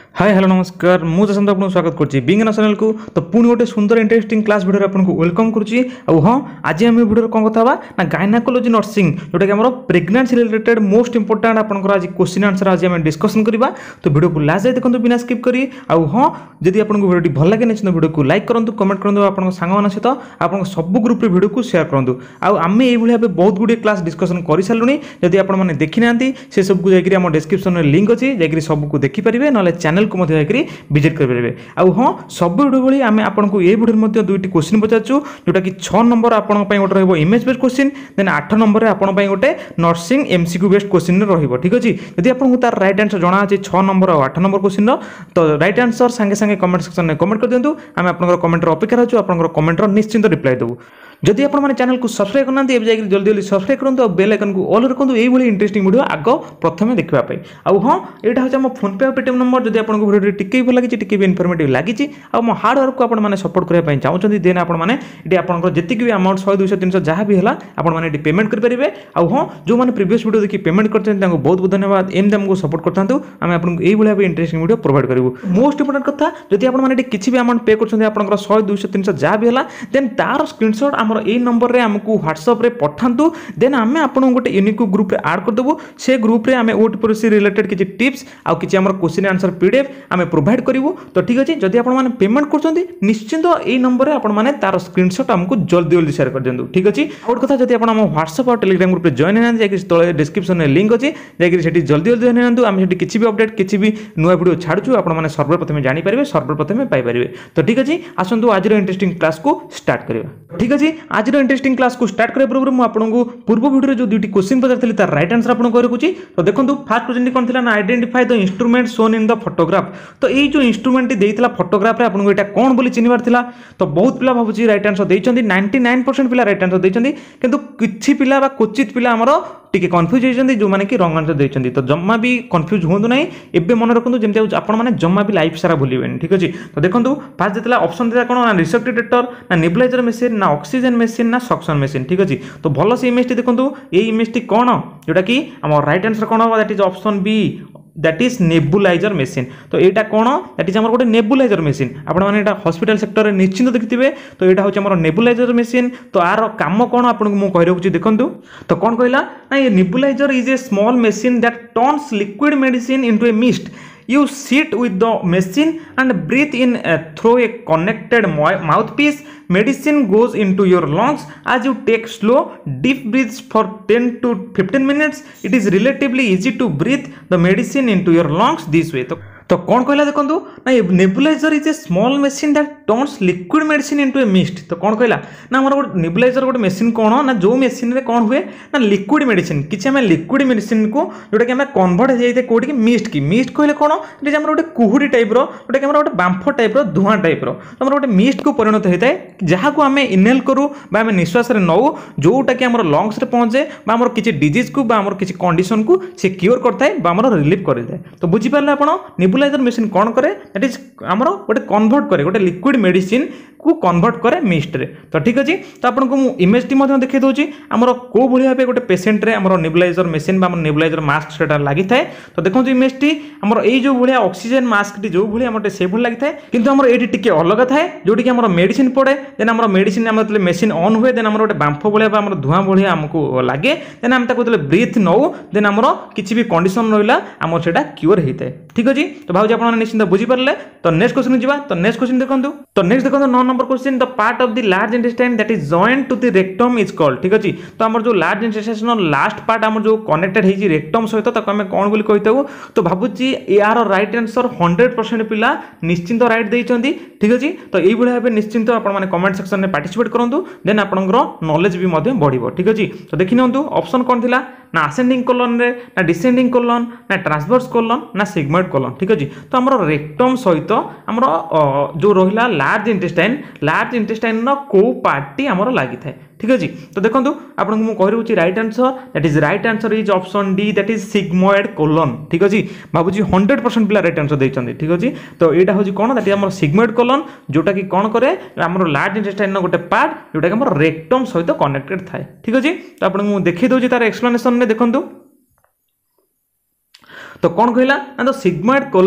Hi hello नमस्कार मु जसंत आपको स्वागत करछि बिंग चैनल को। तो पुणी गोटे सुंदर इंटरेस्टिंग क्लास वीडियो आपको वेलकम करछि। हाँ आज आम वीडियो कौन कथा ना गायनाकोलॉजी नर्सिंग जोटा कि आम प्रेगनेंसी रिलेटेड मोस्ट इंपोर्टेंट आपंकर आज क्वेश्चन आंसर आज आम डिस्कसन करवा। तो वीडियो को लास्ट जाए देखो बिना स्किप करी। हाँ जदि आपको वीडियो भल लगे निश्चित वीडियो को लाइक करूँ कमेंट करूँ आप सांग सहित आप सब ग्रुप वीडियो को शेयर करूँ। आम ये भाव बहुत गुड़े क्लास डिस्कसन कर सारूँ। जदि आपने देखी ना से सबको जाकर डिस्क्रिप्शन में लिंक अच्छी जाकि सबको देखिपारे ना चैनल को विजिट करेंगे। हाँ सब वीडियो भाई आम आपको ये वीडियो में दुईट क्वेश्चन पचारू जोटा कि 6 नंबर आपंप गोटे रही image based question then 8 number आपंप गोटे नर्सिंग एमसीक्यू बेस्ड क्वेश्चन रही। ठीक अच्छे जदि आपको तार राइट आंसर जना अच्छे 6 नंबर और 8 नंबर क्वेश्चन तो राइट आंसर सांगे सांगे कमेंट सेक्शन में कमेंट कर दिंतु। आम आप कमेंट अपेक्षा अच्छु आप कमेंट निश्चिंत रिप्लाई देवु। जदि आपने चैनल को सब्सक्राइब करना जल्दी जल्दी सब्सक्राइब करूँ और बेल आइकन को ऑल रखूँ ये इंटरेस्टिंग वीडियो आग प्रथम देखापी। हाँ यहाँ हूँ आम फोन पे और पेटीएम नंबर जब आपको वीडियो टिके भल लगी टिके भी इनफर्मेटिव लगी मो हार्ड वर्क को आपने सपोर्ट करने चाहते देन आपने आपंकर जी भी अमाउंट 100 200 300 जहाँ भी है आपने पेमेंट करेंगे। हाँ जो मैंने प्रीवियस वीडियो देखिए पेमेंट करते बहुत बहुत धन्यवाद एमती आमको सपोर्ट करता आम आपको यही भाई इंटरेस्टिंग वीडियो प्रोवाइड करूँ। मोस्ट इंपोर्टेंट कथा जब आपने किसी भी अमाउंट पे कर 100 200 300 जहाँ भी है देन तार स्क्रीनशॉट आम यही नंबर रे हमको व्हाट्सएप रे पठांतु देन आम आपन गोटे यूनिक ग्रुप रे ऐड कर देबो। से ग्रुप रे आम ओट पॉलिसी रिलेटेड किछि टिप्स आ किछि हमर क्वेश्चन आंसर पीडीएफ आम प्रोवाइड करिवो। तो ठीक अछि जदि आपन माने पेमेंट करछंती निश्चित एई नंबर रे आपन माने तार स्क्रीनशॉट हमको जल्दी जल्दी शेयर कर देंतु। ठीक अछि और कथा जदि आपन हम व्हाट्सएप और टेलीग्राम ग्रुप रे जॉइन हेना जाकि तळे डिस्क्रिप्शन में लिंक अछि जाकि सेठी जल्दी जल्दी हेनंतु आम सेठी किछि भी अपडेट किछि भी नुवा वीडियो छाडछु आपन माने सर्वर प्रथमे जानि परिबे सर्वर प्रथमे पाई परिबे। तो ठीक अछि आसंतु आज रो इंटरेस्टिंग क्लास को स्टार्ट करिवा। ठीक अछि आज रो इंटरेस्टिंग क्लास को स्टार्ट करे पूर्व मुझे आपको पूर्व वीडियो जो दुईटी क्वेश्चन पचार तार राइट आंसर आपको रखुच्छी। तो देखो फास्ट क्वेश्चन कौन थी ना identify the instrument shown in the photograph. तो ये जो इंस्ट्रूमेंट देता फोटोग्राफ आपको यहाँ कौन बोली चिन्हबार था। तो बहुत पिला भावुँ राइट आंसर देते 99% पिला राइट आंसर देते किंतु किछि पिला क्वचित पिला आमर टिके कन्फ्यूज होती जो मैंने कि रंग आंसर देते। तो जमा भी कन्फ्यूज हूँ ना एवं मन रखु जमी आपने जमा भी लाइफ सारा भूलें। ठीक अच्छे तो देखो फास्ट देता ऑप्शन देता कौन ना रिसेप्टेटर ना नेबुलाइजर मेसिन ना ऑक्सीजन मेसिन ना सक्शन मेसिन। ठीक अच्छे तो भल से इमेज देखो ये इमेज टी कौन जोटा कि आम राइट आंसर कौन हम that is option B that is nebuliser machine. तो यहाँ कौन दैट इज आम गोटे नेबुलाइजर मेसिन आपने हॉस्पिटल सेक्टर में निश्चिंत देखिए। तो यहाँ हूँ नेबुलाइजर मेसिन। तो यार काम कौन आपको मुझे कही रखुच्छी देखो तो कौन कहला ना ये nebuliser is a small machine that turns liquid medicine into a mist. You sit with the machine and breathe in through a connected mouthpiece. Medicine goes into your lungs as you take slow deep breaths for 10 to 15 minutes. It is relatively easy to breathe the medicine into your lungs this way. तो कौन कहला देखो ना nebuliser is a small machine that turns liquid medicine into a mist. तो कौन कहला ना हमारा गोटे नेबुलाइजर गोटे मेसिन कौन ना जो मेसिन रे कौन हुए ना लिक्विड मेडिसिन किसी आम लिक्विड मेडिसिन को जोटा कि आम कन्वर्ट हो जाए कौट कि मिस्ट की मिस्ट कहले कौन ये गोटे कुहुड़ी टाइप रोटा कि गोटे बांफ टाइप धुआं टाइप आम गोटे मिस्ट को परिणत होता है जहाँ को आम इनहेल करूँ आम निश्वास नौ जोटा कि आम लंग्स पहुँचे आम किसी डिजीज को किसी कंडीशन को सी क्योर करता है रिलीफ करता है। तो बुझीपारे आप नेबुलाइजर मेसिन कौन करे दैट इज आमर गोटे कन्वर्ट करे गोटे लिक्विड मेडिसिन को कन्वर्ट करे मिस्ट रे। तो ठीक अच्छे तो आपको मु इमेज टी देखा दूसरी आमर को भाई गोटे पेसेंट रे आमर नेबुलाइजर मेसिन नेबुलाइजर मास्क से लगी थाए। तो देखो इमेज टी आमर ये जो भाया ऑक्सीजन मास्क टी जो भाई आम से भाई लगी थाए किंतु आमर ये टिके अलग थाए जोटी कि आमर मेडिसिन पड़े देन आमर मेडिसिन आम मेसिन ऑन हुए देन आमर गोटे बांफ भाया धुआं भाया आमको लगे देन आम ब्रीथ नौ देन आमर किसी भी कंडीशन रहा आमर से क्योर होता है। ठीक अच्छे तो भाई आप निश्चिंत बुझीपारे। तो नेक्स्ट क्वेश्चन जावा। तो नेक्स्ट क्वेश्चन देखो तो नेक्स्ट देखो 9 number question the part of the large intestine that is joint to the rectum is called. ठीक अच्छे तो आमर जो लार्ज इंटेस्टाइन लास्ट पार्ट आमर जो कनेक्टेड है रेक्टम सहित ताको आम कौन बोली कही। तो भावुची यार राइट आंसर 100% पिला निश्चिंत राइट देइचंदी। ठीक अच्छे तो यही भाव निश्चिंत आपने कमेंट सेक्शन में पार्टिसिपेट करूँ देन आपंकर नॉलेज भी बढ़। ठीक अच्छे तो देखि नियंतु ऑप्शन कौन थिला ना असेंडिंग कोलन रे ना डिसेंडिंग कोलन ना ट्रांसवर्स कोलन ना सिग्मोइड कोलन। ठीक अच्छे तो आमर रेक्टम सहित आमर जो रहा लार्ज इंटेस्टाइन को पार्टी आमर लगी थाए। ठीक अच्छे तो देखो आपको मुझे कही रही right answer that answer is option D that is sigmoid colon. ठीक अच्छे भावुँ 100% पिला राइट आंसर देते। ठीक अच्छे तो यहाँ हूँ कौन दैट आम सिग्मोइड कोलन जोटा कि कौन करे आम लार्ज इंटेस्टाइन गोटे पार्ट जोटा कि आम रेक्टम सहित कनेक्टेड थाए। ठीक अच्छे तो आपको देखी दूसरी तार एक्सप्लेनेशन में देखो तो कौन कहला ना the sigmoid colon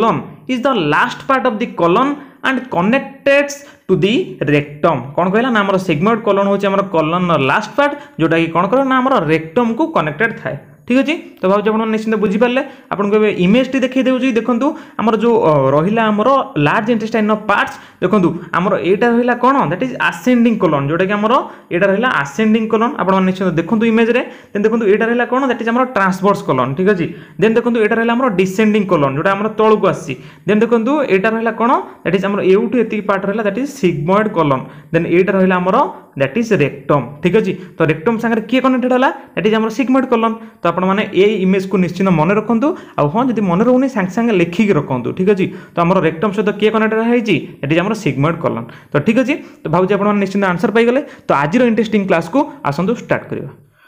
is the last part of the colon and connected to the rectum कौन कहला ना आमर सिग्मोइड कोलन होची आमर कोलन लास्ट पार्ट जोटा कि कौन कर ना आमर रेक्टम को कनेक्टेड थाए ठीक अच्छे तो भाव आप निश्चित बुझीपारे आपको इमेज टी देखी दूसरी देखूँ आमर जो रहा आमर लार्ज इंटेस्टाइन पार्ट्स देखूँ आमर यहाँ रहा कौन दैट इज आसेंडिंग कोलन जोटा कि आमर यहाँ रहा आसेंडिंग कोलन आप निश्चित देखूँ इमेज रे देन देखूँ यहाँ रहा कौन दैट इज आमर ट्रांसवर्स कोलन ठीक अच्छे देन देखूँ यहाँ रहा आमर डिसेंडिंग कोलन जोटा आमर तौक को आसी देन देखूँ यहाँ रहा कौन दैट इज आमर एवठू एति पार्ट रहा that is sigmoid colon then यहाँ रहा आमर दैट इज रेक्टम ठीक अच्छे तो रेक्टम सागर किए कनेक्टेड है दैट इज आमर सिग्मोइड कोलन तो आपण मैंने ये इमेज को निश्चित मन रखु आ हाँ जब मन रोनी सांगे सांगे लिखिक रखु ठीक अच्छे तो आम रेक्टम सहित किए कनेक्टेड है आम सिग्मोइड कोलन तो ठीक अच्छे तो भावुँ आप निश्चित आंसर पाइगले तो आज इंटरेस्टिंग क्लास को आसतु स्टार्ट करवा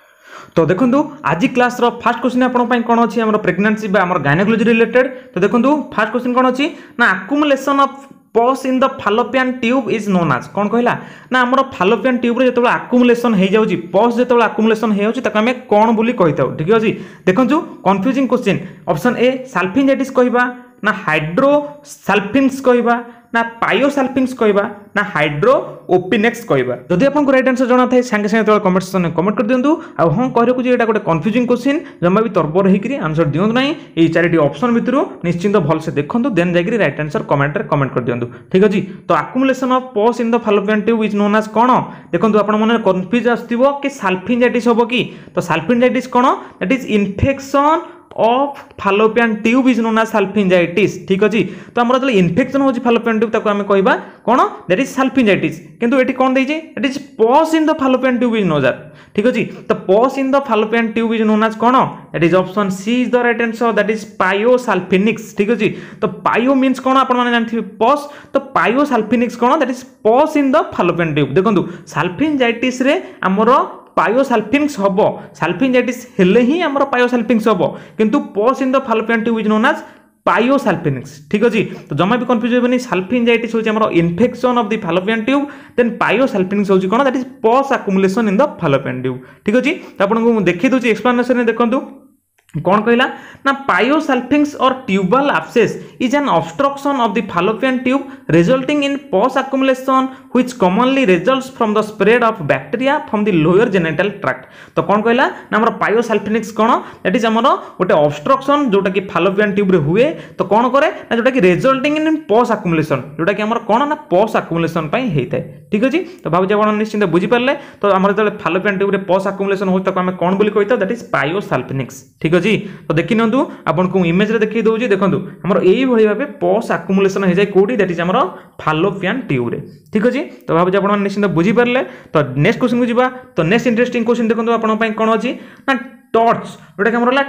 तो देखो आज क्लास रो फर्स्ट क्वेश्चन आपण कौन अच्छी आम प्रेगनेंसी गायनेकोलॉजी रिलेटेड तो देखो फर्स्ट क्वेश्चन कौन अच्छी ना accumulation of pus in the fallopian tube is known आज कौन कहला ना आमर फालोपियन ट्यूब रे जतबे अक्युमुलेशन हो जाउची पस जतबे अक्युमुलेशन हो जाउची ताको हमें कौन बोली कहिताउ ठीक अछि देखो confusing question option A salpingitis कहबा ना हाइड्रोसाल्फिन्स कहबा ना पायोसाल्फिन्स कहबा ना हाइड्रोओपिनेक्स कहबा जदि आपन को राइट आंसर जणा थाए संगे संगे तो कमेंट सेक्शन में कमेंट कर दियंतु आ हां कहरे को जे एटा गोटे कंफ्यूजिंग क्वेश्चन जम्मा भी तरबर हेकरी आंसर दियंतु नाही ए चारिटी ऑप्शन भितरु निश्चित भल से देखंतु देन जायकरी राइट आंसर कमेंट रे कमेंट कर दियंतु ठीक अछि तो accumulation of pus in the fallopian tube is known as कोन देखंतु आपन मन कंफ्यूज आस्तिबो कि साल्फिंजाइटिस होबो कि तो साल्फिंजाइटिस कोन that is infection of fallopian tube is known as salpingitis ठीक अछि तो हमर जले इन्फेक्शन होछि फालोपियन ट्यूब ताको हमें कहबा कोन दैट इज साल्फिंजाइटिस किंतु एटी कोन दै छै it is pus in the fallopian tube is known as ठीक अछि तो pus in the fallopian tube is known as कोन that is option C is the right answer that is pyosalpinx ठीक अछि तो पायो मींस कोन आपण माने जानथि पस तो पायोसाल्फिनिक्स कोन that is pus in the fallopian tube देखंतु साल्फिंजाइटिस रे हमरो पायोसाल्फिन्स हबो साल्फिंजाइटिस हेले ही हमर पायोसाल्फिन्स हबो किंतु pus in the fallopian tube is known as pyosalpinx ठीक अछि तो जमा भी कंफ्यूज होबनी साल्फिंजाइटिस होछि हमर infection of the fallopian tube then pyosalpinx होछि कोन that is pus accumulation in the fallopian tube ठीक अछि तो आपन को देखि दोछि एक्सप्लेनेशन में देखंतु कौन कहला ना पायोसाल्फिन्स और tubal abscess is an obstruction of the fallopian tube resulting in pus accumulation which commonly results from the spread of bacteria from the lower genital tract तो कौन कहला ना हमर पायोसाल्फिनिक्स कोन दैट इज हमर गोटे ऑब्स्ट्रक्शन जोटा कि फालोपियन ट्यूब रे हुए तो कौन करे ना जोटा कि रिजल्टिंग इन पस अक्युमुलेशन जोटा कि हमर कोन ना पस अक्युमुलेशन पई हेइताय ठीक अछि तो भाबु आपण निश्चित बुझी परले तो हमर जले फालोपियन ट्यूब रे पस अक्युमुलेशन होय तो हमें कोन बोली कहिता दैट इज पायोसाल्फिनिक्स ठीक जी तो देखि नंतु आपन को इमेज रे देखि दोजी देखंतु हमर एई भली भाबे पस अक्युमुलेशन हे जाय कोडी दैट इज हमर फालोपियन ट्यूब रे ठीक अछि तो भाबु आपन निश्चित बुझी परले तो नेक्स्ट क्वेश्चन को जिबा तो नेक्स्ट इंटरेस्टिंग क्वेश्चन देखंतु आपन पई कोन अछि ना टॉर्च जोटा कि हमर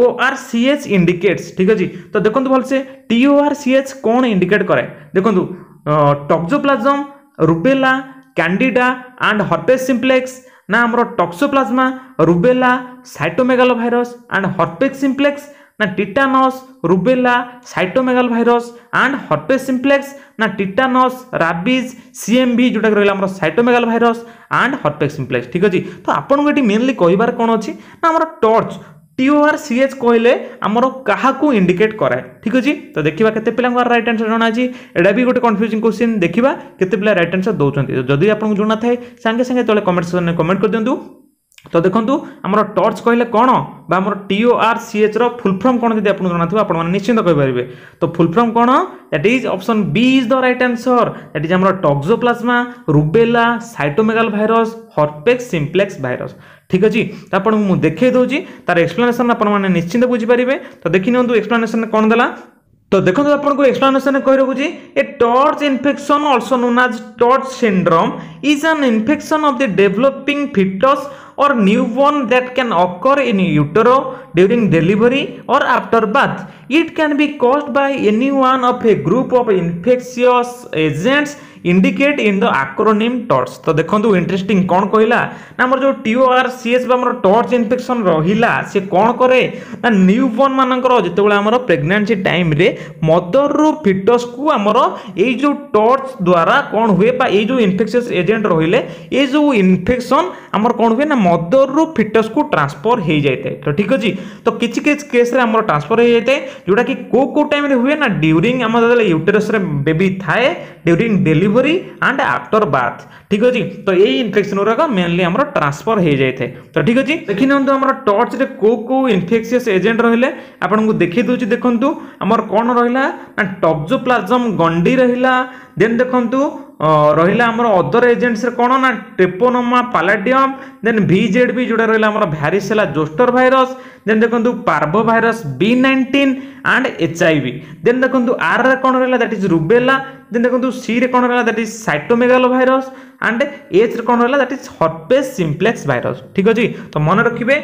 TORCH इंडिकेट्स ठीक अछि तो देखंतु भल से TORCH कोन इंडिकेट करे देखंतु toxoplasma rubella candida and herpes simplex ना हमरो toxoplasma rubella cytomegalovirus and herpes simplex ना tetanus rubella cytomegalovirus and herpes simplex ना टिटानस राबीज CMV जोटा रहला हमरो साइटोमेगालोवायरस एंड हर्पेस सिम्प्लेक्स ठीक अछि तो आपन को एटी मेनली कहिबार कोन अछि ना हमरो टॉर्च TORCH कहले हमरो काहा को इंडिकेट कराए ठीक अछि तो देखिबा केते पिला राइट आंसर जणा अछि एडा भी गोटे कंफ्यूजिंग क्वेश्चन देखिबा केते पिला राइट आंसर दोचंती जदि आपन को जणा थाए संगे संगे तळे कमेंट सेक्शन में कमेंट कर दियंतु तो देखंतु हमरो टॉर्च कहले कोन बा हमरो TORCH रो फुल फॉर्म कोन जदि आपन जणा थिबा आपन माने निश्चित कहि परिबे तो फुल फॉर्म कोन that is option B is the right answer that is हमरो toxoplasma rubella cytomegalovirus herpes simplex virus ठीक अछि तो आपन मु देखै दोजी तार एक्सप्लेनेशन आपन माने निश्चित बुझी परिबे तो देखि नंतु एक्सप्लेनेशन कोन देला तो देखो आपन को एक्सप्लेनेशन कहि रखुची a TORCH infection also known as TORCH syndrome is an infection of the developing fetus or newborn that can occur in utero during delivery or after birth. It can be caused by any one of a group of infectious agents indicate in the acronym TORCH तो देखंतु interesting कोन कहला ना हमर जो TORCH बा हमर torch infection रहिला से कोन करे ना न्यूबॉर्न मानकर जेतेबेला हमर प्रेगनेंसी टाइम रे मदर रो फिटस को हमर ए जो टॉर्च द्वारा कोन हुए बा ए जो इन्फेक्शियस एजेंट रहिले ए जो इन्फेक्शन हमर कोन हुए ना मदर रो फिटस को ट्रांसफर हो जाए तो ठीक अछि तो किछि केस रे हमर ट्रांसफर हो जाए जोटा कि को टाइम रे हुए ना ड्यूरिंग आम यूटेरस रे बेबी थाए during delivery and after birth ठीक अच्छे तो यही इन्फेक्शन गुराक मेनली आम ट्रांसफर हो जाए तो ठीक अच्छे देखी नियंतु आम टर्च रे को इन्फेक्शियस एजेंट रहिले आपन को देखि दउची देखंतु आमर कोन रहिला ना टॉक्सोप्लाज्म गंडी रहिला देन देखंतु रहिला आमर अदर एजेंट्स रे कोन ना ट्रेपोनोमा पालाडियम देन VZV जोडा रहिला आमर भैरिसेला जोस्टर भाइरस देन देखंतु parvovirus B19 and HIV then देखंतु R रे कोन रहिला दैट इज रुबेला देन देखंतु C रे कोन रहिला that is cytomegalovirus and H रे कोन रहिला that is herpes simplex virus ठीक अछि तो मन रखिबे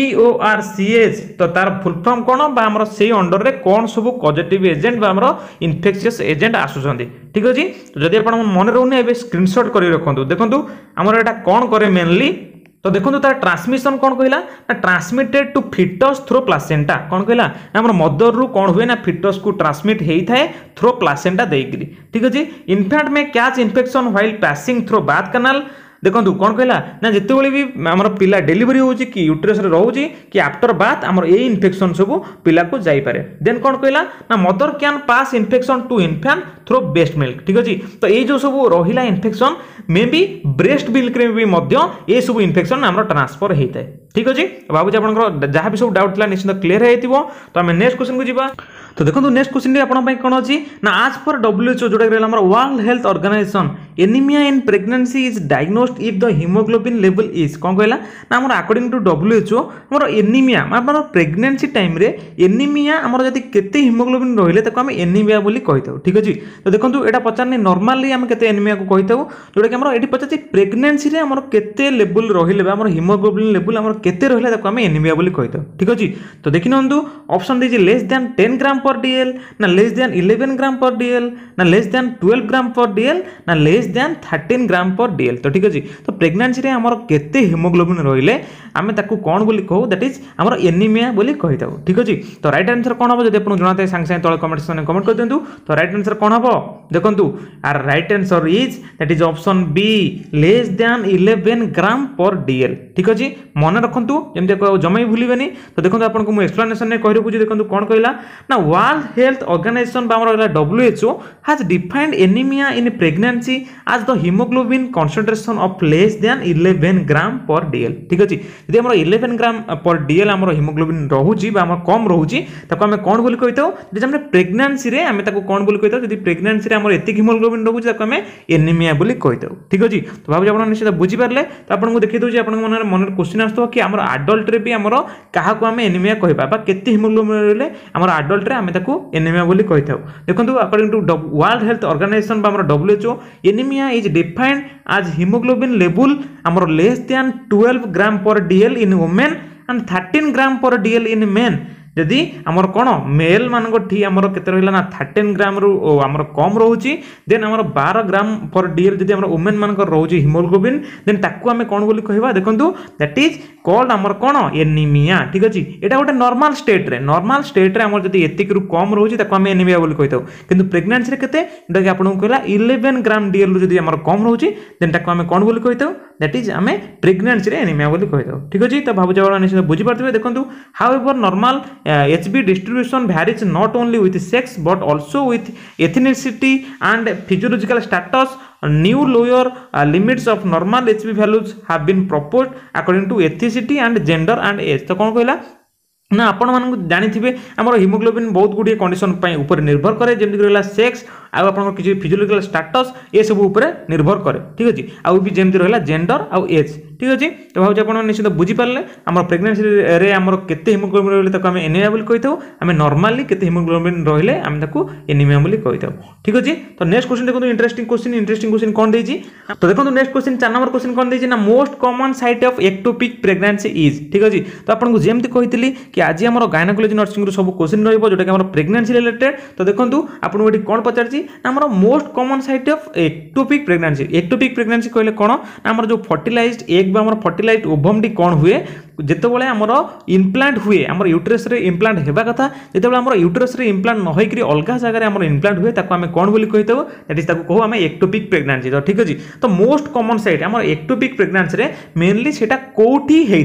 TORCH तो तार फुल फॉर्म कोन बा हमर सेही अंडर रे कोन सब पॉजिटिव एजेंट बा हमर इन्फेक्शियस एजेंट आसुछंदी ठीक अछि तो जदि आपण मन रहउने एबे स्क्रीनशॉट करि रखंतु देखंतु हमर एटा कोन करे मेनली तो देखो तार ट्रांसमिशन कौन कहला ना transmitted to fetus through placenta कौन कहला ना हमर मदर रु कौन हुए ना फिटस को ट्रांसमिट हेई थाए थ्रो प्लासेंटा देइकरी ठीक अछि infant may catch infection while passing through birth canal देखो कौन कहला ना जिते भी आमर पिला डेलीवरी होची कि यूट्रस रे रहउची कि आफ्टर बाथ आमर ए इन्फेक्शन सब पिला को जाई पारे देन कौन कहला ना mother can pass infection to infant through breast milk ठीक अछि तो ए जो सब रहिला infection may be breast milk रे भी मध्य ए सब इन्फेक्शन आमर ट्रांसफर हेइतै ठीक अछि बाबूजी आपनकर जहां भी सब डाउट ला निश्चित क्लियर हेइतिबो तो हम नेक्स्ट क्वेश्चन को जिबा तो देखो नेक्स्ट क्वेश्चन रे आपण कोन अछि ना आज पर WHO जोडा रहला हमर world health organization anaemia in pregnancy is diagnosed if the haemoglobin level is कोन कहला ना हमर अकॉर्डिंग टू WHO हमर एनीमिया हमर प्रेगनेंसी टाइम रे एनीमिया हमर जदी केते हीमोग्लोबिन रहिले ताको हम एनीमिया बोली कहिताउ ठीक अछि तो देखंतु एटा पचारने नॉर्मली हम केते एनीमिया को कहिताउ जोडा कि हमर एठी पचाछि प्रेगनेंसी रे हमर केते लेवल रहिले बा हमर हीमोग्लोबिन लेवल हमर केते रहिले ताको हम एनीमिया बोली कहिताउ ठीक अछि तो देखिनंतु ऑप्शन दीजिए less than 10 gram per DL ना less than 11 gram per DL ना less than 12 gram per DL ना less than 13 gram per DL तो ठीक अछि तो प्रेगनेंसी रे हमर केते हीमोग्लोबिन रहिले आमे ताकू कोन बोली कहू दैट इज हमर एनीमिया बोली कहिताउ ठीक अछि तो राइट आंसर कोन हबो जदि आपन जणाते संग संग तळे कमेंट सेक्शन में कमेंट कर देंतु तो राइट आंसर कोन हबो देखंतु our right answer is that is option B less than 11 gram per DL ठीक अछि मन रखंतु जेमते को जमै भूलिबेनी तो देखंतु आपन को मु एक्सप्लेनेशन ने कहि रखु देखंतु कोन कहला ना वर्ल्ड हेल्थ ऑर्गेनाइजेशन बा हमर WHO has defined anemia in pregnancy as the hemoglobin concentration of less than 11 gram per DL ठीक अछि यदि हमर 11 ग्राम पर DL हमर हीमोग्लोबिन रहउची बा हमर कम रहउची ताको हम कोन बोली कहिताउ जे हमर प्रेगनेंसी रे हम ताको कोन बोली कहिताउ यदि प्रेगनेंसी रे हमर एति हीमोग्लोबिन रहउची ताको हम एनीमिया बोली कहिताउ ठीक अछि तो भाबु आपण निश्चित बुझि पारले तो आपण को देखि दउची आपण मन क्वेश्चन आस्तो कि हमर एडल्ट रे भी हमर काहा को हम एनीमिया कहिबा बा केति हीमोग्लोबिन रहले हमर एडल्ट रे हम ताको एनीमिया बोली कहिताउ देखंतु according to world health organization बा हमर WHO anaemia is defined as hemoglobin level हमर less than 12 gram per DL in women and 13 gram per DL in main यदि हमर कोन मेल मानको ठी हमर केते रहिला ना 13 ग्राम रु हमर कम रहउची देन हमर 12 ग्राम पर DL यदि हमर वुमेन मानको रहउची हीमोग्लोबिन देन ताकू हम कोन बोली कहबा देखंतु दैट इज कॉल्ड हमर कोन एनीमिया ठीक अछि एटा गोटे नॉर्मल स्टेट रे हमर जदि एतिक रु कम रहउची ताकू हम एनीमिया बोली कहिताउ किंतु प्रेगनेंसी रे केते एटा कि आपन कहला 11 ग्राम DL रु जदि हमर कम रहउची देन ताकू हम कोन बोली कहिताउ दैट इज हमें प्रेगनेंसी रे एनीमिया बोली कहिताउ ठीक अछि त भाबु जवाना निश्चित बुझि पारथिबे देखंतु however normal HB distribution varies not only with sex but also with ethnicity and physiological status. New lower limits of normal HB values have been proposed according to ethnicity and gender and age. तो कौन कहला ना आपण मानक जानिथिबे हमर haemoglobin बहुत गुडी condition पय ऊपर निर्भर करे जेमि रहला सेक्स आ आपण किछि फिजियोलॉजिकल स्टेटस ए सब ऊपर निर्भर करे ठीक अछि आ भी जेमि रहला जेंडर आ एज ठीक अछि तो भाउ आपण निश्चित बुझि पारले हमर प्रेगनेंसी रे हमर केते हीमोग्लोबिन रहले तक हम एनीमिया बोली कहिथौ हम नॉर्मली केते हीमोग्लोबिन रहले हम ताकू एनीमिया बोली कहिथौ ठीक अछि तो नेक्स्ट क्वेश्चन देखो इंटरेस्टिंग क्वेश्चन कोन देछि तो देखो नेक्स्ट क्वेश्चन 4 नंबर क्वेश्चन कोन देछि ना most common site of ectopic pregnancy is ठीक अछि तो आपण को जेमति कहितली कि आज हमर गायनेकोलॉजी नर्सिंग रो सब क्वेश्चन रहइबो जोटा कि हमर प्रेगनेंसी रिलेटेड तो देखंतु आपण एठी कोन पचारछि ना हमर most common site of ectopic pregnancy कहले कोन ना हमर जो फर्टिलाइज्ड एग बा हमर फर्टिलाइज्ड ओवम डी कोन हुए जेतेबेले हमर इम्प्लांट हुए हमर यूट्रस रे इम्प्लांट हेबा कथा जेतेबेले हमर यूट्रस रे इम्प्लांट न होइकरी अलगा जगह रे हमर इम्प्लांट हुए ताको हमें कोन बोली कहितबो दैट इज ताको कहू हमें एक्टोपिक प्रेगनेंसी तो ठीक अछि तो मोस्ट कॉमन साइट हमर एक्टोपिक प्रेगनेंसी रे मेनली सेटा कोठी हेइ थाए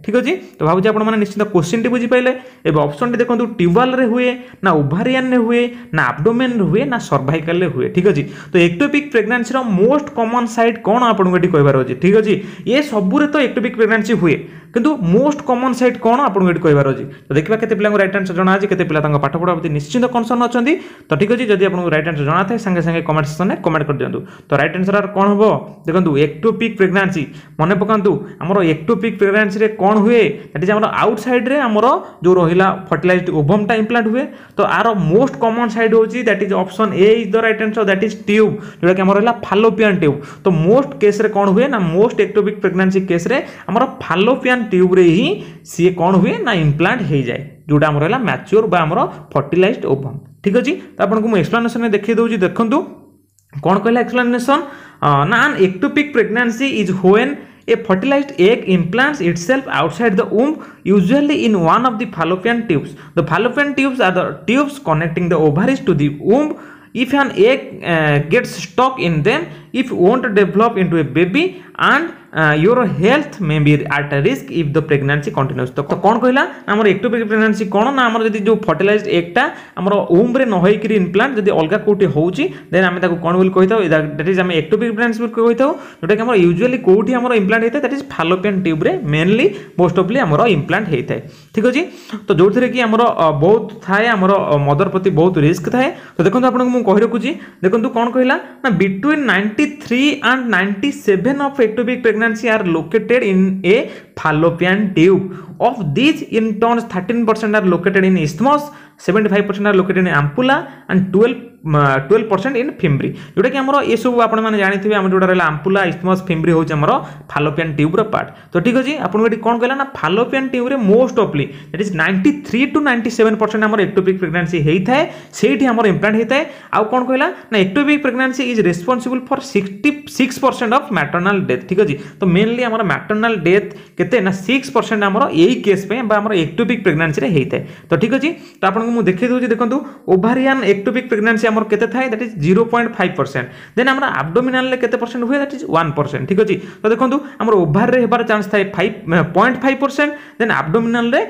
ठीक अच्छे। तो भावुँ आप निश्चित क्वेश्चन टी बुझीपारे। एवं ऑप्शन टी देखो ट्यूबवेल रे हुए ना ओभारियन रे हुए ना एब्डोमेन रे हुए ना सर्वाइकल रे हुए, ठीक अच्छे। तो ectopic pregnancy most common site कौन आपको ये कहबार अच्छे, ठीक अच्छे। ये सबूरे तो एक्टोपिक प्रेगनेंसी हुए किंतु मोस्ट कॉमन साइट कौन आपको ये कहबार अच्छे। तो देखा केते पिला राइट आंसर जना आज केते पिला पाठ पढ़ा प्रति निश्चित कनसर्न अच्छा। तो ठीक अच्छे, जब आपको राइट आंसर जना था संगे संगे कमेंट सेक्शन में कमेंट कर दिंतु। तो राइट आंसर कौन हम देखो एक्टोपिक प्रेगनेंसी मन पकातु आमर एक्टोपिक प्रेगनेंसी रे कौन हुए दैट इज आमर आउटसाइड रे आमर जो रहिला फर्टिलाइज्ड ओवम टा इम्प्लांट हुए। तो आर मोस्ट कॉमन साइड होची that is option A is the right answer that is tube जोटा कि आमर रहिला फालोपियन ट्यूब। तो मोस्ट केस रे कौन हुए ना मोस्ट एक्टोपिक प्रेगनेंसी केस रे आमर फालोपियन ट्यूब रे ही सी कौन हुए ना इम्प्लांट हो जाए जोटा आमर रहिला मैच्योर बा आमर फर्टिलाइज्ड ओवम, ठीक अछि। तो आपको मु एक्सप्लेनेशन में देखै दउची देखंतु कौन कहला एक्सप्लेनेशन ना an ectopic pregnancy is when a fertilized egg implants itself outside the womb, usually in one of the fallopian tubes. The fallopian tubes are the tubes connecting the ovaries to the womb. If an egg gets stuck in them, it won't develop into a baby and your health may be at risk if the pregnancy continues. तो कौन कहला हमर ectopic pregnancy कौन ना हमर जदी जो fertilised egg टा हमर ओम रे न होई कि इम्प्लांट जदी अलगा कोठी होउची देन हम ताको कोन बोल कहिताउ दैट इज हम एक्टोपिक प्रेगनेंसी बोल कहिताउ जोटा कि हमर यूजुअली कोठी हमर इम्प्लांट हेता दैट इज फालोपियन ट्यूब रे मेनली मोस्ट ऑफली हमर इम्प्लांट हेताय, ठीक अछि। तो जो थरे कि हमर बहुत थाए हमर मदर प्रति बहुत रिस्क थाए। तो देखंतु आपन को कहि रखुची देखंतु कौन कहला ना between 93 and 97 of ectopic pregnancy are located in a fallopian tube. Of these, in turns 13% are located in isthmus, 75% are located in ampulla and 12% in fimbri. जोटा कि हमरो ये सब आपण माने जानि थिबे हम जोटा रहला ampulla isthmus fimbri होच हमरो fallopian tube रो पार्ट। तो ठीक अछि आपण एटी कोन कहला ना fallopian tube रे मोस्ट ऑफली दैट इज 93 to 97% हमरो ectopic pregnancy हेई थाए सेठी हमरो इम्प्लांट हेई थाए। आ कोन कहला ना ectopic pregnancy is responsible for 66% of maternal death, ठीक अछि। तो मेनली हमरो maternal death केते ना 6% हमरो एई केस पे बा हमरो ectopic pregnancy रे हेई थाए। तो ठीक अछि। तो आपण को मु देखै दउची देखंतु ओवारियन ectopic pregnancy हमर केते थाए दैट इज 0.5%। देन हमरा एब्डोमिनल ले केते परसेंट हुए दैट इज 1%, ठीक अछि। तो देखंतु हमर ओभार रे हेबार चांस थाए 5.5%, देन एब्डोमिनल रे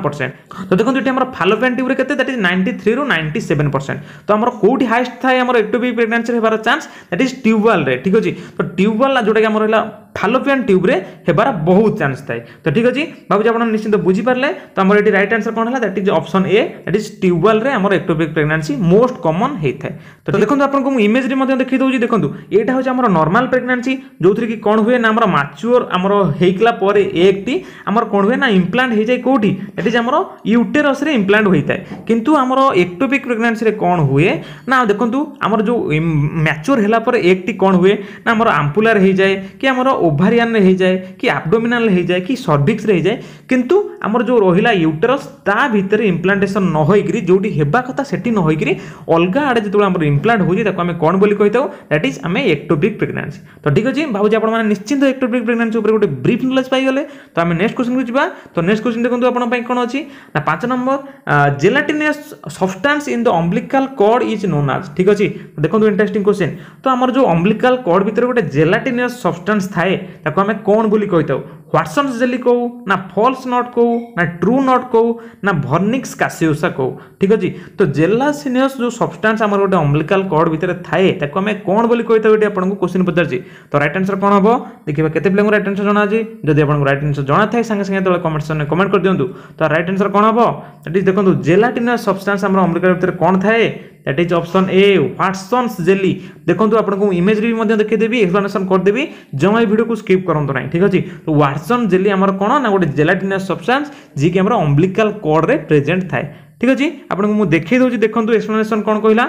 1%। तो देखंतु एटी हमर फालोपियन ट्यूब रे केते दैट इज 93 रो 97%। तो हमर कोठी हाईएस्ट थाए हमर एक्टोपिक प्रेगनेंसी रे हेबार चांस दैट इज ट्यूबवेल रे, ठीक अछि। तो ट्यूबवेल जोटा कि हमर हैला फालोपियन ट्यूब रे हेबार बहुत चांस थाए। तो ठीक अछि बाबू आपण निश्चित बुझी पारले। तो हमर एटी राइट आंसर कोन हला that is option A that is tubal रे हमर एक्टोपिक प्रेगनेंसी मोस्ट कॉमन हेई थाए। तो देखंतु आपन को इमेज रे मध्ये देखि दउची देखंतु एटा होछ हमर नॉर्मल प्रेगनेंसी जोथि कि कोन हुए ना हमर मैच्योर हमर हेइकला परे एक टी हमर कोन हुए ना इम्प्लांट हे जाय कोठी दैट इज हमर यूटेरस रे इम्प्लांट होई थाए। किंतु हमर एक्टोपिक प्रेगनेंसी रे कोन हुए ना देखंतु हमर जो मैच्योर हैला पर एक टी कोन हुए ना हमर एम्पुलर हे जाय कि हमर ओवारियन रे हे जाय कि एब्डोमिनल हे जाय कि सर्विक्स रे हे जाय। किंतु हमर जो रहिला यूटेरस ता भीतर इम्प्लांटेशन न होई करी जोटी हेबा कथा सेठी न होई करी अलगा आडे जेतो हमर इम्प्लांट होई ताको हमें कोन बोली कहिताउ दैट इज हमें एक्टोपिक प्रेगनेंसी। तो ठीक अछि भाउजी आपण माने निश्चित एक्टोपिक प्रेगनेंसी ऊपर गोटे ब्रीफ नॉलेज पाई गले। तो हमें नेक्स्ट क्वेश्चन को जिबा। तो नेक्स्ट क्वेश्चन देखंतु आपण पई कोन अछि ना 5 number gelatinous substance in the umbilical cord is known as, ठीक अछि। देखंतु इंटरेस्टिंग क्वेश्चन। तो हमर जो अम्बिलिकल कॉर्ड भीतर गोटे जेलाटिनस सब्सटेंस थाए ताको हमें कोन बोली कहिताउ व्हाटसन्स जेली को ना फॉल्स नॉट को ना ट्रू नॉट को ना भर्निक्स कासियोसा को, ठीक अछि। तो जेलाटिनस जो सब्सटेंस हमर गोटे अम्बिलिकल कॉर्ड भीतर थाए ताको हमें कोन बोली कहिताउ एटी आपण को क्वेश्चन पचारछि। तो राइट आंसर कोन हबो देखिबा केते प्लेंग राइट आंसर जणा अछि। जदि आपण को राइट आंसर जणा थाए संगे संगे तळे कमेंट सेक्शन में कमेंट कर दियंतु। तो राइट आंसर कोन हबो दैट इज देखंतु जेलाटिनस सब्सटेंस हमर अम्बिलिकल भीतर कोन थाए that is option A Wharton's jelly. देखंतु आपण को इमेज रे मध्ये देखै देबी एक्सप्लेनेशन कर देबी जमा वीडियो को स्किप करंतु नाही, ठीक अछि। तो व्हाटसन जेली हमर कोन ना गोटे जेलाटिनस सब्सटेंस जी कि हमर अम्बिलिकल कॉर्ड रे प्रेजेंट थाए, ठीक अछि। आपण को मु देखै दउची देखंतु एक्सप्लेनेशन कोन कहिला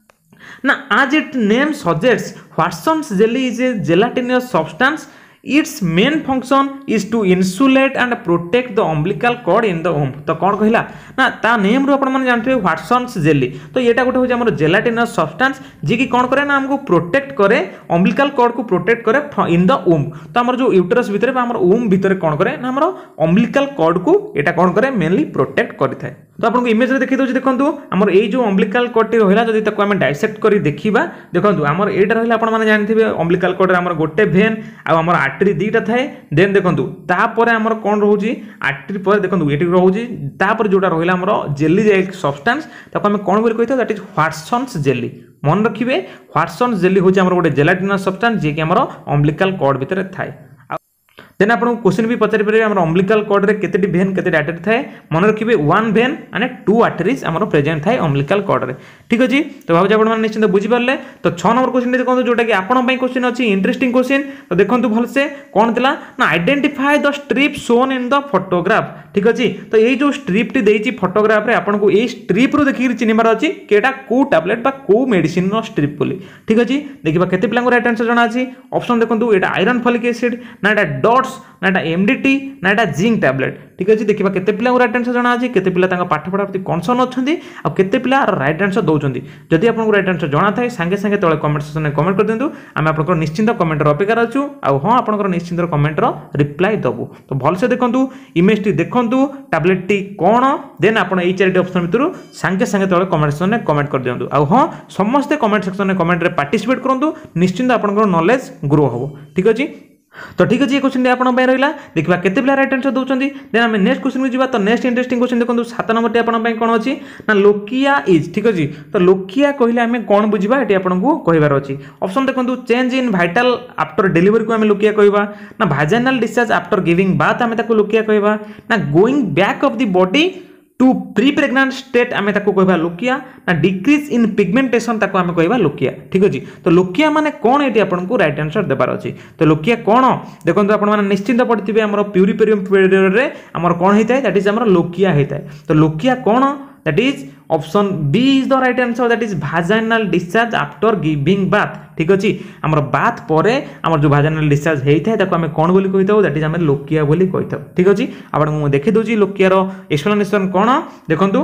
ना as it name suggests Watson's jelly is a gelatinous substance. Its main function is to insulate and protect the umbilical cord in the womb. तो कौन कहला ना ता नेम रो आपण माने जानथि Watson's jelly। तो एटा गोटे हो हमर जेलाटिनस सब्सटेंस जे कि कोन करे ना हमको प्रोटेक्ट करे umbilical cord को प्रोटेक्ट करे इन द womb। तो हमर जो यूटेरस भीतर बा हमर womb भीतर कोन करे ना हमर umbilical cord को एटा कोन करे मेनली प्रोटेक्ट करि थाए। तो आपको इमेज रे देखि दउछि देखंतु हमर एई जो अम्बिलिकल कॉर्ड टी रहला जदि ताको हम डाइसेक्ट करी देखिबा देखंतु हमर एटा रहला आपण माने जानथिबे अम्बिलिकल कॉर्ड रे हमर गोटे भेन आ हमर आर्टरी दीटा थाए देन देखंतु ता परे हमर कोन रहउछि आर्टरी पर देखंतु एटी रहउछि ता पर जोटा रहला हमर जेली लाइक सब्सटेंस ताको हम कोन बोली कहितो दैट इज व्हाटसन्स जेली मन रखिबे व्हाटसन्स जेली होछि हमर गोटे जेलाटिनस सब्सटेंस जे कि हमर अम्बिलिकल कॉर्ड भितर थाए देन आपको क्वेश्चन भी पचारि पारे हमर अम्बिलिकल कॉर्ड रे केतेटी भेन केतेटी आर्टरी थाए मन रखिबे वन भेन माने टू आर्टरीज हमर प्रेजेंट थाए अम्बिलिकल कॉर्ड रे ठीक अछि तो भाबजे आपण माने निश्चित बुझि परले तो 6 नंबर क्वेश्चन देखंतु जोटा कि आपण पई क्वेश्चन अछि इंटरेस्टिंग क्वेश्चन तो देखंतु भल से कोन थिला ना identify the strip shown in the photograph ठीक अछि तो एई जो स्ट्रिप टी देइछि फोटोग्राफ रे आपण को एई स्ट्रिप रो देखि चिन्हबार अछि केटा को टैबलेट बा को मेडिसिन रो स्ट्रिप बोली ठीक अछि देखिबा केते पिलांग राइट आंसर जणा अछि ऑप्शन देखंतु एटा आयरन फॉलिक एसिड ना एटा डॉट्स ना एटा एमडीटी ना एटा जिंक टैबलेट ठीक अछि देखिबा केते पिलांग राइट आंसर जणा अछि केते पिला तांका पाठ पढा प्रति कन्सर्न अछंती आ केते पिला राइट आंसर दउचंती जदि आपन राइट आंसर जणा थाए संगे संगे तळे कमेंट सेक्शन में कमेंट कर दियंतु हम आपन निश्चित कमेंट रो अपेक्षा रहछु आ हां आपन निश्चित कमेंट रो रिप्लाई दबु तो भल से देखंतु इमेज टी देखंतु टैबलेट टी कोन देन आपन एई चारटी ऑप्शन भितरु संगे संगे तळे कमेंट सेक्शन में कमेंट कर दियंतु आ हां समस्त कमेंट सेक्शन में कमेंट रे पार्टिसिपेट करंतु निश्चित आपन नॉलेज ग्रो हो ठीक अछि तो ठीक अछि क्वेश्चन आपन पे रहिला देखिबा केते पिला राइट आंसर दउचंदी देन हम नेक्स्ट क्वेश्चन में जिबा तो नेक्स्ट इंटरेस्टिंग क्वेश्चन देखंतु 7 नंबर टी आपन पे कोन अछि ना लोकिया इज ठीक अछि तो लोकिया कहिला हमें कोन बुझिबा एटी आपन को कहिबार अछि ऑप्शन देखंतु change in vital after delivery को हमें लोकिया कहिबा ना vaginal discharge after giving birth हमें ताको लोकिया कहिबा ना going back of the body to pre pregnant state आमे ताको कहबा लोकिया ना डिक्रीज इन पिगमेंटेशन ताको आमे कहबा लोकिया ठीक अछि तो लोकिया माने कोन एटी आपन को राइट आंसर देबार अछि तो लोकिया कोन देखंतु आपन माने निश्चिंत पड़थिबे हमर प्यूरिपेरियम पीरियड रे हमर कोन हेताय दैट इज हमर लोकिया हेताय तो लोकिया कोन that is option B is the right answer that is vaginal discharge after giving birth ठीक अछि हमर बाथ परे हमर जो वाजाइनल डिस्चार्ज हेइथाय ताको हमें कोन बोली कहिताउ दैट इज हमें लोकिया बोली कहिताउ ठीक अछि आपण मु देखि दोजी लोकिया रो एक्सप्लेनेशन कोन देखंतु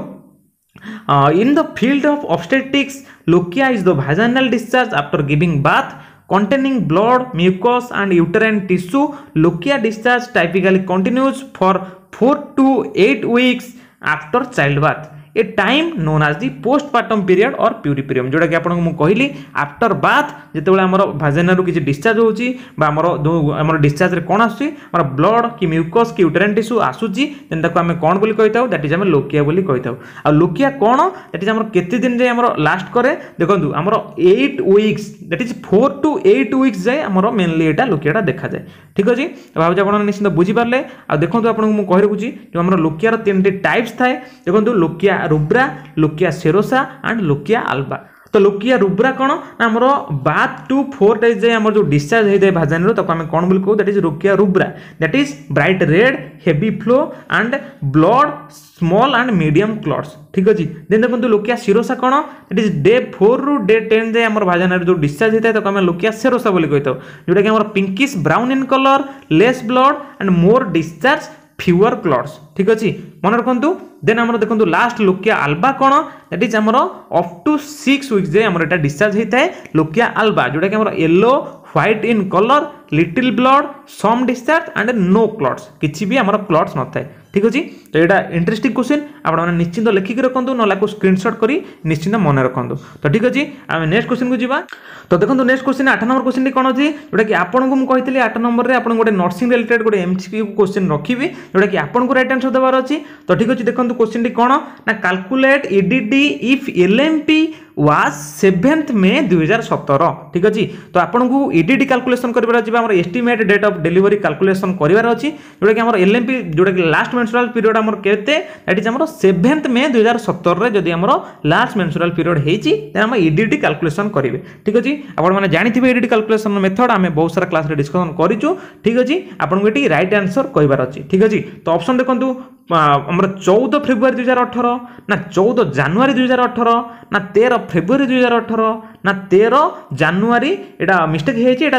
in the field of obstetrics lochia is the vaginal discharge after giving bath containing blood mucus and uterine tissue lochia discharge typically continues for 4 to 8 weeks after childbirth a time known as the postpartum period or puerperium जोटा कि आपन मु कहली after bath जेतेबेला हमर भाजिना रु किछि discharge होउची बा हमर डिस्चार्ज रे कोन आसुची हमर ब्लड कि म्यूकस कि यूटेराइन टिश्यू आसुची देन ताको हमें कोन बोली कहिताउ दैट इज हमें लोकिया बोली कहिताउ आ लोकिया कोन दैट इज हमर केते दिन जे हमर लास्ट करे देखंतु हमर 8 weeks that is 4 to 8 weeks जाय हमर मेनली एटा लोकियाटा देखा जाय ठीक अछि भाबजे आपन निश्चित बुझी परले आ देखंतु आपन मु कहि रखुची जो हमर लोकिया रो तीनटी टाइप्स थाए देखंतु lochia rubra lochia serosa and lochia alba तो लोकिया रुब्रा कोन हमरो बाथ टू 4 डेज जे हमर जो डिस्चार्ज हे दे भाजन रो तको हम कोन बोल को that is lochia rubra that is bright red heavy flow and blood small and medium clots ठीक अछि देन देखंतु लोकिया सेरोसा कोन that is day 4 to day 10 जे हमर भाजन रो जो डिस्चार्ज हेता तको हम लोकिया सेरोसा बोली कहितो जोटा कि हमर pinkish brown in colour less blood and more discharge fewer clots ठीक अछि मन रखंतु देन हमर देखंतु लास्ट लोकिया अल्बा कोन दैट इज हमर अप टू 6 वीक्स जे हमर एटा डिस्चार्ज हेताय लोकिया अल्बा जोटा कि हमर yellow white in colour little blood some discharge and no clots किछि भी हमर क्लॉट्स न थाय ठीक अछि तो एटा इंटरेस्टिंग क्वेश्चन आपण माने निश्चित लेखि के रखंतु नला को स्क्रीनशॉट करी निश्चित मन रखंतु तो ठीक अछि हम नेक्स्ट क्वेश्चन को जिबा तो देखंतु नेक्स्ट क्वेश्चन 8 नंबर क्वेश्चन कोन अछि जोटा कि आपण को मु कहितली 8 नंबर रे आपण गोटे नर्सिंग रिलेटेड गोटे एमसीक्यू क्वेश्चन रखिबी जोटा कि आपण को राइट आंसर देबार अछि तो ठीक अछि देखंतु क्वेश्चन टी कोन ना calculate EDD if LMP was 7th May 2017 ठीक अछि तो आपण को ईडीडी कैलकुलेशन करबार अछि हमर estimate date of delivery calculation करबार अछि जोटा कि हमर एलएमपी जोटा कि लास्ट मेंस्ट्रुअल पीरियड हमर केते दैट इज हमर 7th मे 2017 रे जदी हमर लास्ट मेंस्ट्रुअल पीरियड हेची देन हम ईडीडी कैलकुलेशन करिवे ठीक अछि आपण माने जानिथिबे ईडीडी कैलकुलेशन मेथड हमें बहुत सारा क्लास रे डिस्कशन करिचु ठीक अछि आपण को एटी राइट आंसर कहबार अछि ठीक अछि तो ऑप्शन देखंतु हमर 14 फेब्रुआरी 2018 ना 14 जनवरी 2018 ना 13 फेब्रुआरी 2018 ना 13 जनवरी एटा मिस्टेक हे छि एटा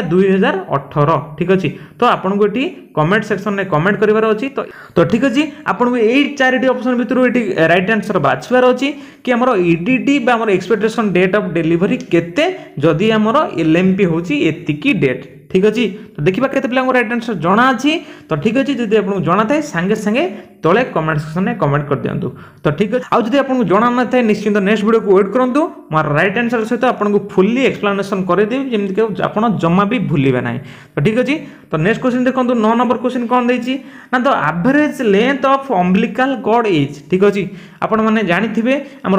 2018 ठीक अछि तो आपन को एटी कमेंट सेक्शन में कमेंट करिवार अछि तो ठीक अछि आपन को एई चारटी ऑप्शन भितरु एटी राइट आंसर बाछवार अछि कि हमर ईडीडी बा हमर एक्सपेक्टेशन डेट ऑफ डिलीवरी केते जदी हमर एलएमपी होछि एतिकी डेट ठीक अछि तो देखिबा केते पिला राइट आंसर जणा अछि तो ठीक अछि जदी आपन जणा थाए संगे संगे तले कमेंट सेक्शन में कमेंट कर दिंतु। तो ठीक अच्छे आदि आपको जना ना था निश्चिंत नेक्स्ट वीडियो को वेट करूँ मोर राइट आंसर सहित आपको फुल्ली एक्सप्लेनेशन करदेवी जमीक आप जमा भी भूलिए ना। तो ठीक अच्छे तो नेक्स्ट क्वेश्चन देखो 9 नंबर क्वेश्चन कौन देती ना the average length of umbilical cord is ठीक अच्छे आपण मैंने जानी आम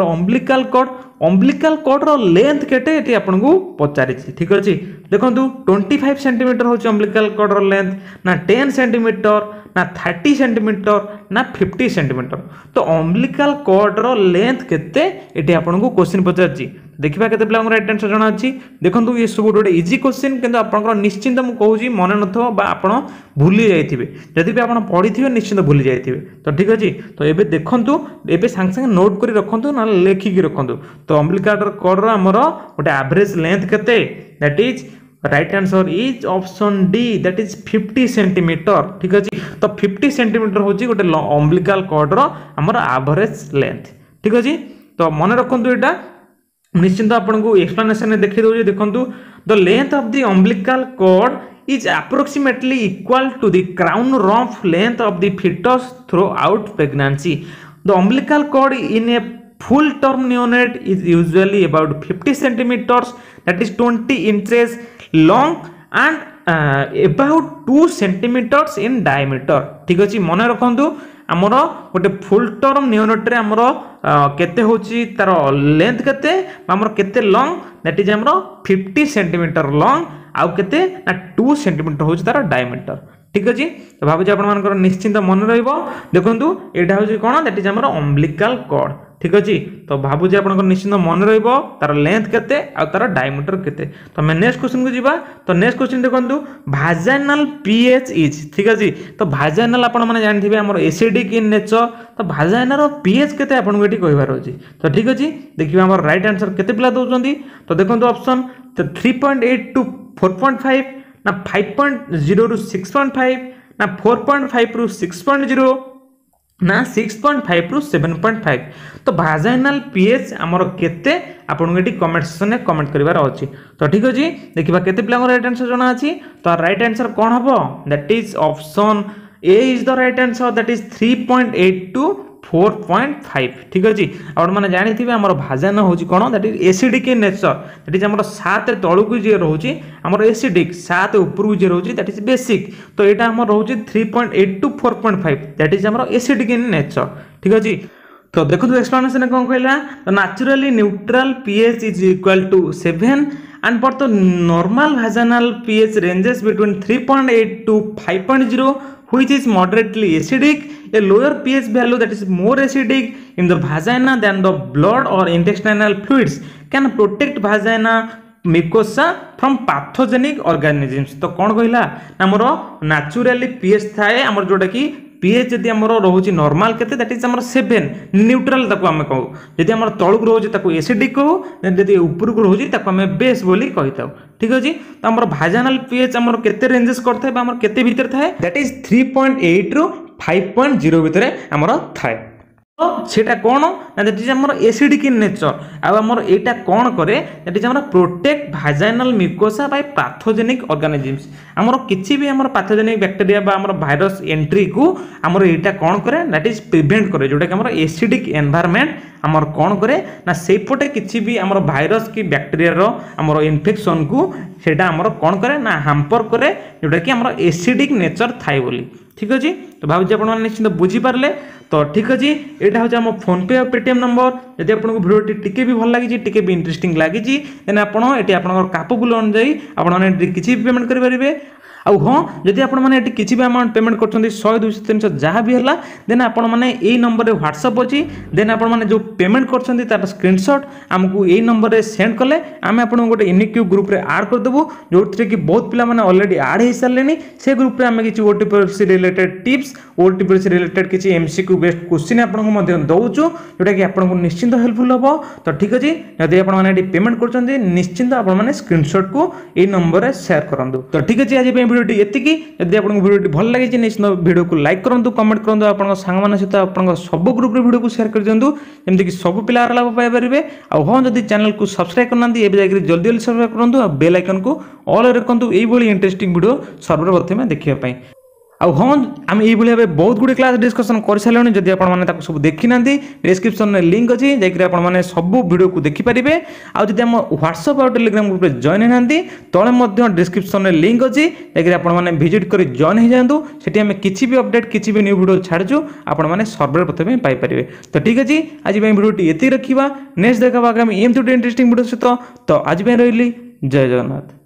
अम्बिलिकल कॉर्ड रो लेंथ केटे ये आपको पचारि ठीक अच्छे देखो 25 सेंटीमीटर हूँ अम्बिलिकल कॉर्ड रो लेंथ ना 10 सेंटीमीटर ना 30 सेंटीमीटर ना 50 सेंटीमीटर। तो अम्बिलिकल कॉर्ड रो लेंथ केते ये आपको क्वेश्चन पचारि देखा के राइट आंसर जना अच्छी देखो ये सब गोटे इजी क्वेश्चन किंतु आप निश्चिंत मुझे कहूँ मन न आप भूली जाइए जदि भी आप पढ़ी थे निश्चिंत भूली जाइए। तो ठीक अच्छे तो ये देखूँ ये सांगे सांगे नोट कर रखु ना लेखिकी रखु। तो अम्बिलिकल कॉर्ड आमर गोटे एवरेज लेंथ केते that is right answer is option D that is 50 centimetre ठीक अच्छे। तो 50 सेंटीमीटर हूँ गोटे अम्बिलिकल कॉर्ड आमर एवरेज लेंथ ठीक अच्छे। तो मन रखु यहाँ निश्चिंत आपको एक्सप्लेनेशन देखी दौर देखो the length of the umbilical cord is approximately equal to the crown rump length of the fetus throughout pregnancy. The umbilical cord in a full term neonate is usually about 50 centimeters that is 20 inches long and about 2 centimeters in diameter ठीक अच्छे मन रखु आमर गोटे full term neonate आमर केते होची तार लेंथ केते आमर केते लॉन्ग दैट इज आमर 50 सेंटीमीटर लॉन्ग आउ केते ना 2 सेंटीमीटर होची तार डायमीटर ठीक अच्छे। तो भावुँ आप निश्चिंत मन देखु यहाँ हूँ कौन दैट इज आमर अम्बिलिकल कॉर्ड ठीक अच्छे। तो भावुँ आप निश्चिंत मन तार लेंथ केते आ तार डायमीटर केते। तो मैं नेक्स्ट क्वेश्चन को जीवा। तो नेक्स्ट क्वेश्चन देखो भाजाइनल पीएच इज ठीक अच्छे। तो भाजाइनल आप जानते हैं एसिडिक इन नेचर। तो भाजाइनर पीएच केते आपको ये कहबार अच्छे। तो ठीक अच्छे देखिए आम राइट आंसर केते पिला दौरान। तो देखो ऑप्शन 3.8 टू 4.5 ना 5.0 टू 6.5 ना 4.5 टू 6.0 ना 6.5 टू 7.5। तो भाजाइनल पीएच आमर केते आपको ये कमेंट सेक्शन में कमेंट करार अच्छी। तो ठीक अच्छे देखा केते पिला राइट आंसर जना अच्छी। तो राइट आंसर कौन हम that is option A is the right answer that is 3.8 to 4.5 ठीक अच्छे। आप मैंने जानी आम भाजाइना हूँ कौन that is acidic in nature that is आम 7 तलू जी रोचे आम एसिडिक 7 उपरकू जी रोचे दैट इज बेसिक। तो यहाँ आम रोचे 3.8 टू 4.5 दैट इज आम एसिडिक इन नेचर ठीक अच्छे। तो देखो एक्सप्लेनेशन कौन कहला naturally neutral pH is equal to 7 and for the normal vaginal pH ranges between 3.8 to 5.0 which is moderately acidic. A lower pH value that is more acidic in the vagina than the blood or intestinal fluids can protect vagina mucosa from pathogenic organisms. तो कौन कहला आमर naturally pH थाए आमर जोटा कि pH जदि आमर रोचे नॉर्मल केते दैट इज आमर 7 न्यूट्रल ताको आमे कहू जदि आमर तळुक रोचे ताको एसिडिक कहू जदि ऊपरक रोचे ताको आमे बेस बोली कहिताऊ ठीक अछि। तो आमर भाजाइनल पीएच आमर केते रेंजेस करथाय बा आमर केते भीतर थाए दैट इज 3.8 रु 5.0 भीतर आमर थाए। तो सेटा कौन ना दैट इज आमर एसिडिक इन नेचर आमर एटा कौन करे दैट इज आमर protect vaginal mucosa by pathogenic organisms आमर किछि भी आमर पैथोजेनिक बैक्टीरिया बा आमर वायरस एंट्री को आमर एटा कौन करे दैट इज प्रिवेंट करे जोटा कि आमर एसिडिक एनवायरनमेंट आमर कौन करे ना सेपटे किछि भी आमर वायरस की बैक्टीरिया रो आमर इन्फेक्शन को सेटा आमर कौन करे ना हैम्पर करे जोटा कि आमर एसिडिक नेचर थाई बोली ठीक अच्छे। तो भावी आप निश्चिंत बुझीपारे। तो ठीक अच्छे यहाँ हूँ आम फोन पे और पेटीएम नंबर जब आपको भिडियोटी टिके भी भल लगी टिके भी इंटरेस्टिंग लगी देन आपड़ी आप कैपेबल अनुजाई आपड़ी किसी भी पेमेंट करेंगे। आउ हाँ जदि आपने किसी भी अमाउंट पेमेंट कर 100 200 300 जहाँ भी है देन आपने यही नंबर व्हाट्सअप अच्छी देन आपने जो पेमेंट कर स्क्रीनशॉट आमको यही नंबर सेंड कले आम आपको गोटे यूनिक ग्रुप रे ऐड करदेबू जो कि बहुत पिला माने ऑलरेडी ऐड हो सारे से ग्रुप रे आम किसी OTP related tips OTP related किसी एमसीक्यू बेस्ड क्वेश्चन आपको दौचु जोटा कि आपको निश्चिंत हेल्पफुल हम। तो ठीक अच्छे जदि आपने पेमेंट कर निश्चिंत आपने स्क्रीनशॉट को यही नंबर शेयर करूँ। तो ठीक अच्छे आज भिडियोटी एतिकी जदि आपको भिडियोटी भल लगी निश्चित भिडियो को लाइक करूँ कमेंट करूँ आप सांग सहित आप सब ग्रुप भिडियो को शेयर कर दिंतु जमीक सब पिला लाभ पाइपर। आ हाँ जदि चैनल को सब्सक्राइब करना जल्दी जल्दी सब्सक्राइब करूँ बेल आइकन को ऑल रखु यही इंटरेस्टिंग वीडियो सर्वप्रथम देखा। हाँ आम ये भाव बहुत गुड क्लास डिस्कसन कर सारे जदि आपने सब देखी ना डिस्क्रिप्शन में लिंक अच्छी जाकि आपने सब वीडियो को देखिपारे आदि आम व्हाट्सअप और टेलीग्राम ग्रुप में जॉइन होना तले डिस्क्रिप्शन में लिंक अच्छी जाकि आपने भिजिट कर जॉइन हो जातु सेठी आम किसी भी अपडेट किसी भी न्यू वीडियो छाड़ू आपने सर्वर प्रथम पाइपर। तो ठीक अच्छे आज भिडियो ये रखा नेक्स्ट देखा आगामी एमती गोटे इंटरेस्टिंग वीडियो सहित। तो आज रही जय जगन्नाथ।